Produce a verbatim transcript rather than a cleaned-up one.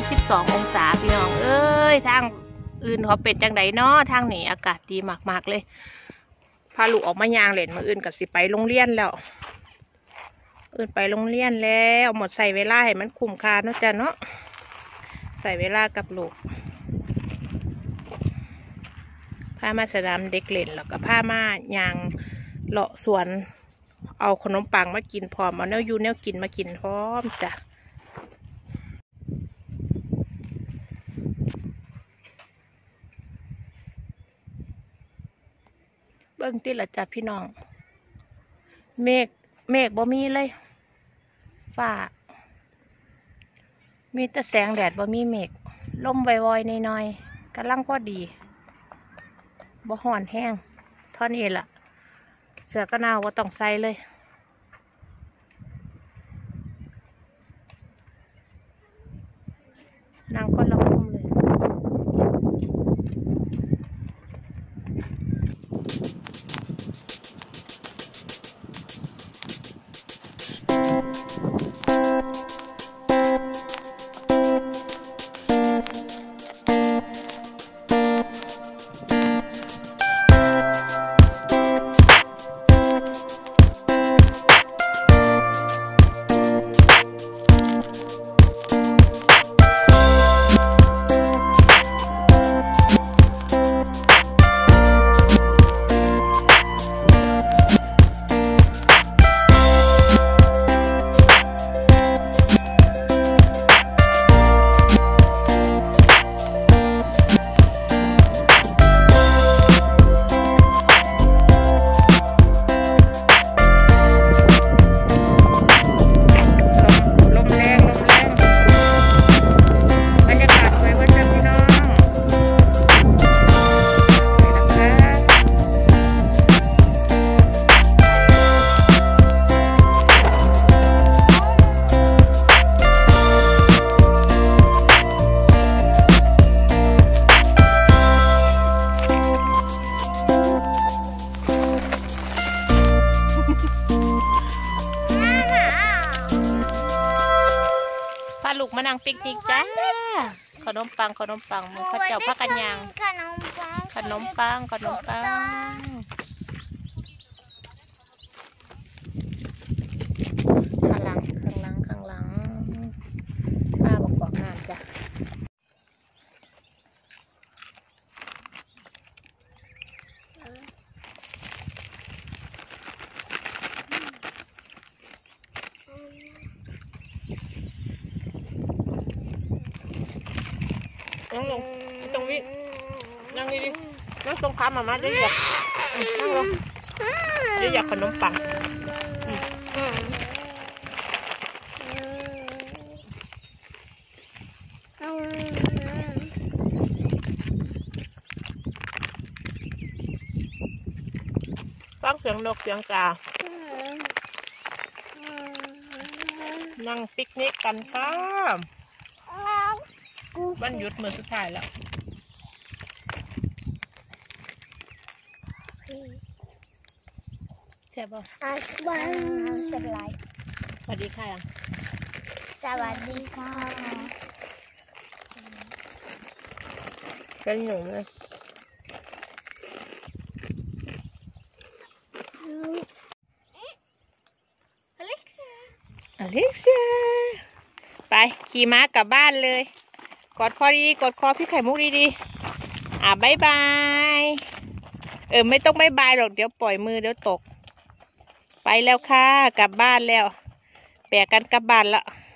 สิบสององศาพี่น้องเอ้ยทางอื่นเขาเป็นจังไดเนาะทางนี้อากาศดีมากๆเลยพาลูกออกมายางเล่นมาอื่นกับสิไปโรงเรียนแล้วอื่นไปโรงเรียนแล้วหมดใส่เวลาให้มันคุ้มค่าเนาะจ้ะเนาะใส่เวลากับลูกพามาสนามเด็กเล่นแล้วก็พามายางเลาะสวนเอาขนมปังมากินพร้อมเอาเนื้อยูเนื้อกินมากินพร้อมจ้ะเบิ้งติละจ้ะพี่น้องเมฆเมฆบ่มีเลยฟ้ามีแต่แสงแดดบ่มีเมฆลมวอยๆน้อยๆกำลังพอดีบ่ห่อนแห้งเท่านี้ล่ะเสื้อกันหนาวก็ต้องใส่เลยนั่งคนละมุมเลยลูกมานั่งปิกนิกจ้าขนมปังขนมปังมือข้าเจ้าพักกันยางขนมปังขนมปังขนมปังข้างหลังข้างหลังข้างหลังป้าบอกบอกน้ำจ้ะนั่งลงตรงนี้นั่งนี่ดินั่งตรงขามามาได้อยากนั่งลงได้อยากขนมปังฟังเสียงนกเสียงกานั่งปิกนิกกันค่ะวันหยุดมื้อสุดท้ายแล้วใช่ป่ะวันสบายสวัสดีค่ะสวัสดีค่ะเป็นหนุ่มเลยอเล็กซ่าอเล็กซ่าไปขี่ม้ากลับบ้านเลยกอดคอดีๆกอดคอพี่ไข่มุกดีๆอ่ะบายบายเออไม่ต้องบายบายหรอกเดี๋ยวปล่อยมือเดี๋ยวตกไปแล้วค่ะกลับบ้านแล้วแบกกันกลับบ้านละ